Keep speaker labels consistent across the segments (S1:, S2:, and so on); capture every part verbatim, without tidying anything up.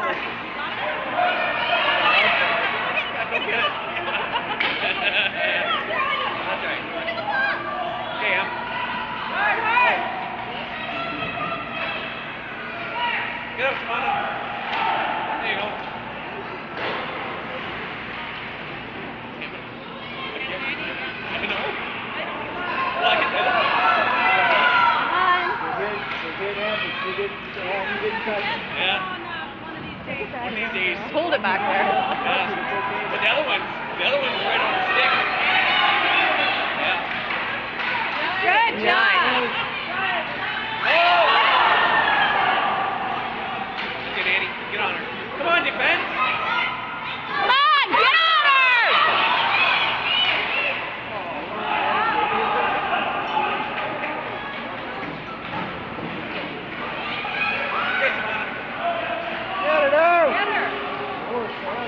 S1: Get up, Shimano. There you go. I know. Well, I can do that.
S2: Come on. We're good, Andy. You didn't, uh, you didn't touch it.
S1: Yeah. One of these days.
S3: Hold it back there.
S1: Yeah. But the other one, the other one's right on the stick. Yeah.
S3: Good job.
S1: Oh! Get Annie. Get on her. Come on, defense.
S3: Come on, get on her!
S1: Get Shimano.
S2: Get it out!
S3: Get her.
S2: Oh, sorry.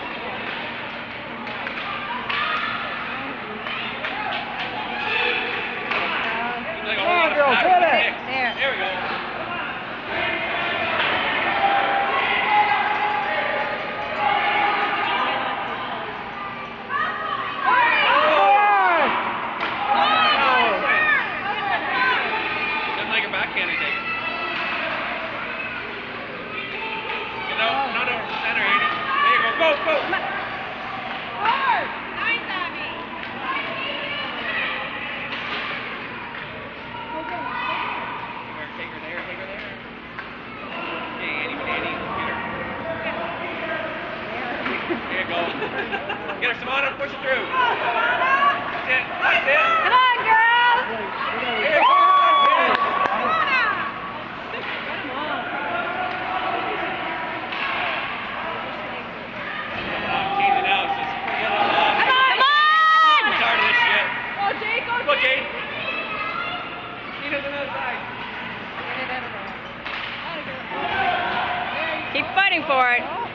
S1: Like a
S2: Come
S1: whole
S2: on,
S1: lot of
S2: girl,
S1: paddle
S2: hit it.
S1: sticks.
S3: There.
S1: There we go. Doesn't like a backhand, I think. Get out, not over the center, Andy. There you go, go, go! Take her there, take her there. Okay, Andy, Andy, get her. There you go. Get her, Shimano, push it through. That's it, that's it.
S3: Come on, girls!
S1: There you go. That's it. I'm teasing out, just forget it all.
S3: Come on! Come on!
S1: I'm tired of this shit.
S3: Go, Jake, go,
S1: Go, Jade. Get it to the other side.
S3: Keep fighting for it.